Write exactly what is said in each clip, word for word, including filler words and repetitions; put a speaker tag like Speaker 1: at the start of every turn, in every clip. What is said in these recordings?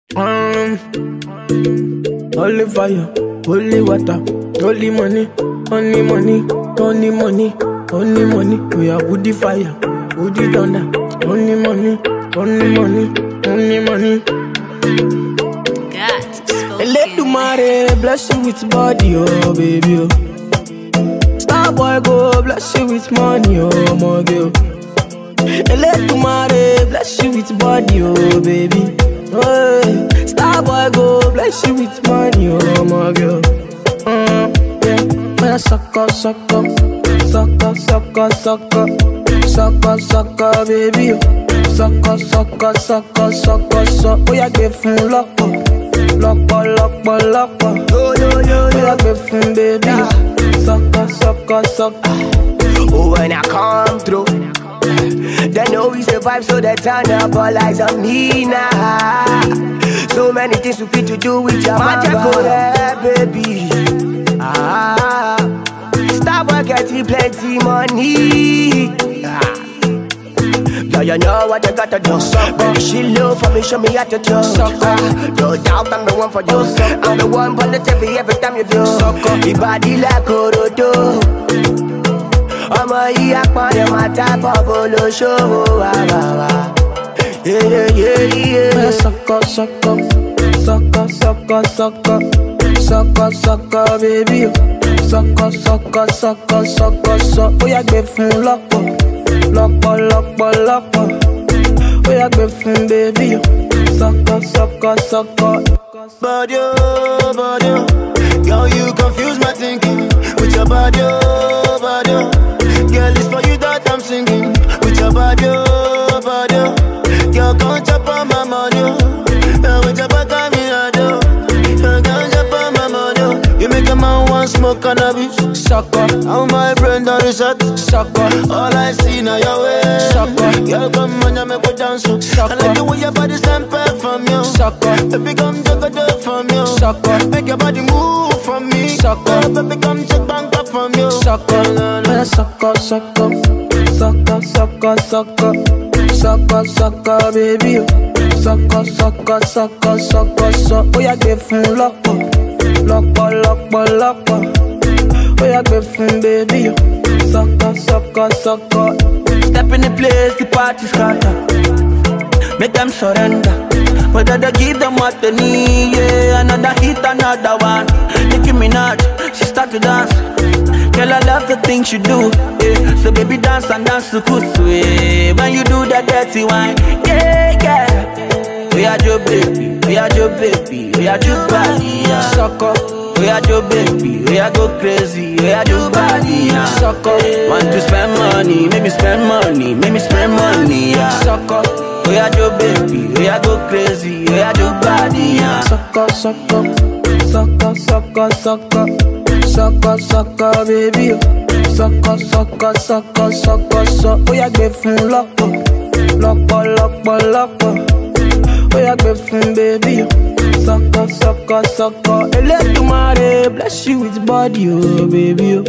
Speaker 1: Um, Holy fire, holy water, holy money, only money, only money, only money. We are woody fire, woody thunder, only money, only money, only money. Let the mare bless you with body, oh baby, oh. Star boy go bless you with money, oh my girl. Let the mare bless you with body, oh baby. Oh, star boy go bless you with money, oh my girl. Mm, yeah, man, sucker, sucker, sucker, sucker, sucker, sucker, sucker, baby. Sucker, sucker, sucker, sucker, sucker. Oh, yeah, give him lock up, lock up, lock up, lock up. Yo, yo, yo, yo, give him baby. Sucker, sucker, sucker.
Speaker 2: Oh, when I come through, they know we survive, so they turn up all eyes on me now. So many things we fit to do with your magic for that, baby. Ah, stop getting plenty money. Ah. Girl, you know what you gotta do. Baby, she love for me, show me how to do. Ah, no doubt I'm the one for you. I'm the one for the T V every time you do. Your body like Orodo. Ọmọ yìí apọ̀lẹ̀ máa tábọ̀ bolóṣòwò àbàwà.
Speaker 1: Sọkọ sọkọ sọkọ sọkọ sọkọ sọkọ sọkọ bébí o. Sọkọ sọkọ sọkọ sọkọ sọ. Ó yá gbé fún lọ́pọ̀ lọ́pọ̀ lọ́pọ̀ lọ́pọ̀. Ó yá gbé fún bébí o. Sọkọ sọkọ sọkọ.
Speaker 3: Body oh, body oh. Girl, you confuse my thinking with your body oh, body oh. Girl, it's for you that I'm singing with your body oh, body oh. Girl, come chop on my money oh. Uh, with your back on me I do. Uh, come chop on my money oh. You make a man want smoke cannabis.
Speaker 1: Sucker,
Speaker 3: how my brain done reset.
Speaker 1: sucker,
Speaker 3: All I see now your way.
Speaker 1: Sucker.
Speaker 3: Girl, come on, you make me dance.
Speaker 1: Sucker.
Speaker 3: I like the way your body stand from you.
Speaker 1: Sucker.
Speaker 3: Baby, come take a dip from you.
Speaker 1: Sucker.
Speaker 3: Make your body move from me.
Speaker 1: Sucker.
Speaker 3: Oh, baby, come take bank up from you.
Speaker 1: sucker,
Speaker 3: No, no.
Speaker 1: man, sucker, sucker, sucker, sucker, sucker, sucker, sucker, baby. Sucker, sucker, sucker, sucker, sucker. Oh, yeah, give him lock up, lock up, lock up, lock up. Oh, yeah, give him baby. Sucker, sucker, sucker.
Speaker 4: Step in the place, the party scatter. Make them surrender. Whether they give them what they need, yeah. Another hit, another one. Nicki Minaj, she start to dance. Girl, I love the things you do, yeah. So baby, dance and dance to kusu, yeah. When you do that dirty wine, yeah, yeah. We are your baby, we are your baby, we are your body, yeah.
Speaker 1: Sucker,
Speaker 4: We are your baby, we are go crazy, we are your body, yeah.
Speaker 1: sucker,
Speaker 4: Want to spend money, maybe spend money, maybe spend money, yeah.
Speaker 1: sucker,
Speaker 4: We are your baby, we are go crazy, we are your body, yeah.
Speaker 1: sucker, sucker, sucker, sucker, sucker, sucker, sucker, baby. Sucker, sucker, sucker, sucker, sucker. Oh, yeah, give him lock up, lock up, lock up, lock up. Oh, yeah, give him baby. Sucker, sucker, sucker. Let the mare bless you with body, oh baby.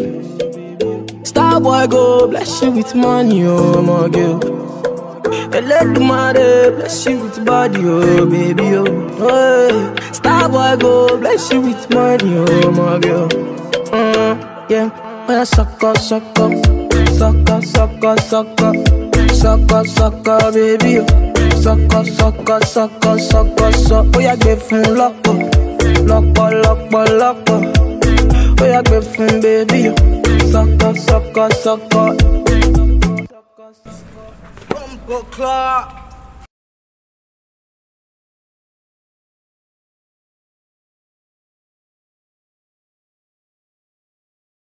Speaker 1: Star boy go bless you with money, oh my girl. Let the mare bless you with body, oh baby. Oh, hey. Star boy go bless you with money, oh my girl. Mm, yeah, man, sucker, sucker, sucker, sucker, sucker, sucker, sucker, baby. Sucker, sucker, sucker, sucker, sucker. Oh, yeah, give him lock up, lock up, lock up, lock up. Oh, yeah, give him baby. Sucker, sucker, sucker.
Speaker 2: Bumper clock.